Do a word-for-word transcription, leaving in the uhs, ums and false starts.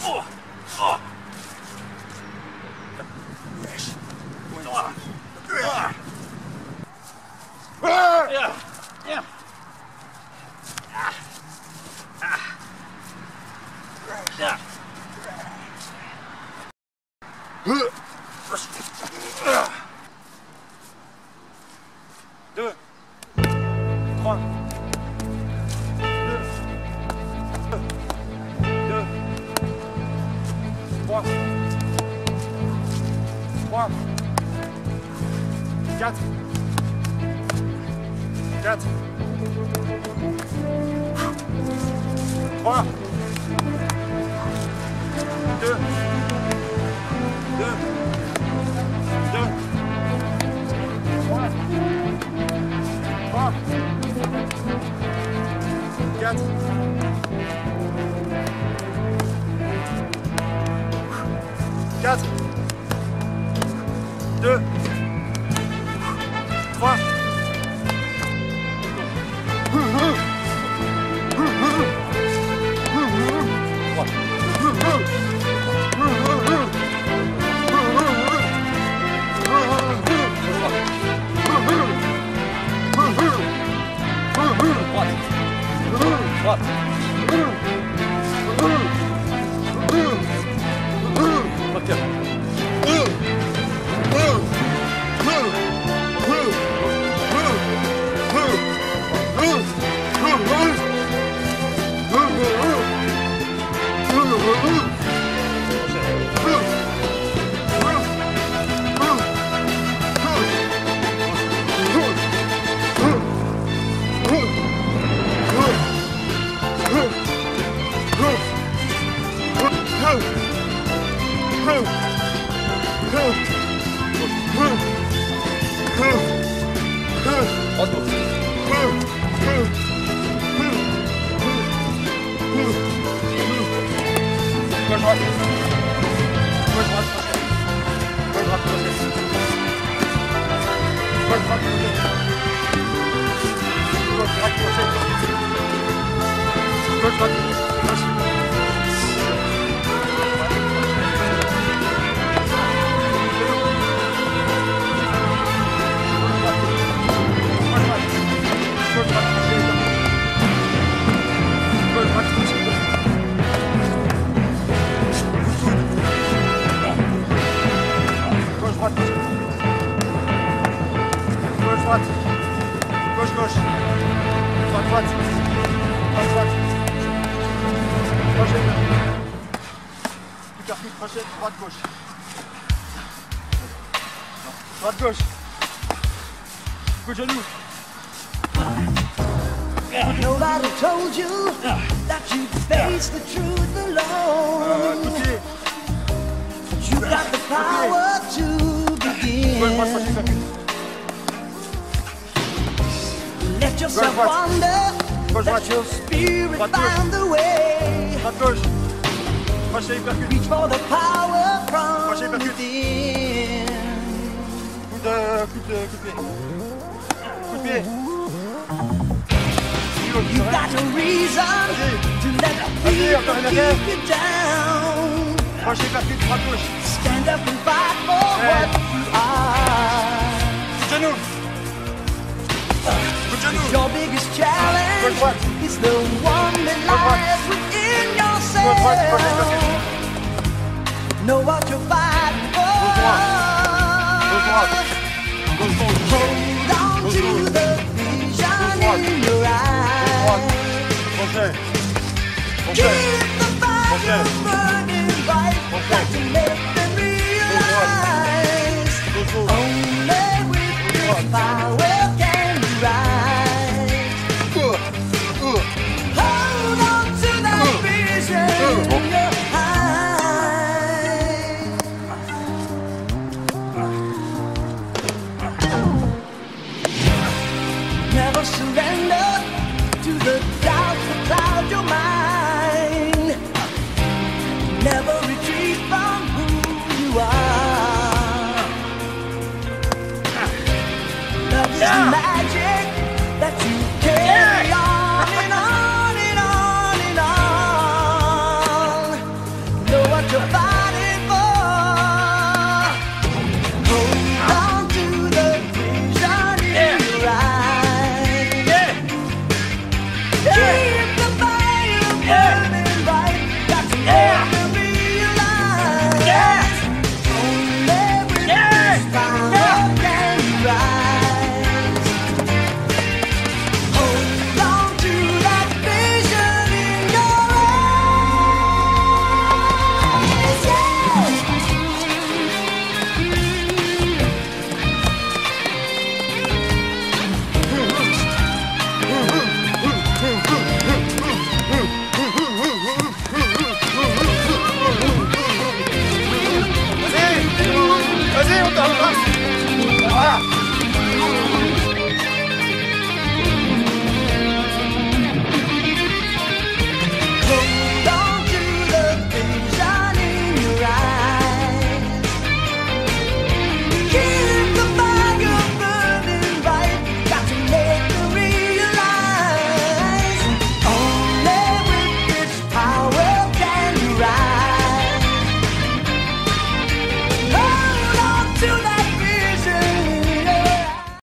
Oh. Oh. Yeah. Yeah. Ah. Ah. Yeah. Deux. Trois. Deux. Deux. Trois. Trois. Quatre. Quatre. Trois. Deux. Deux. Deux. Trois. Trois. Quatre. Quatre. Deux. Trois. Droite, gauche. Coup de genou. Nobody told you that you face the truth alone. Coup de pied. You got the power to begin. Let yourself wander. Let your spirit find the way. Droite, gauche. Crochet, hypercute. Reach for the power from within. Coup de, coup de, coup de pied. Coup de pied. You got no reason to let people keep you down. Crochet, hypercute, droite, gauche. Stand up and fight for what you are. Genou. Coup de genou. Your biggest challenge is the one that lies within yourself. Know what you're fighting for. Hold on to the vision in your eyes. Keep the fire burning bright, got to make them realize. Only with this power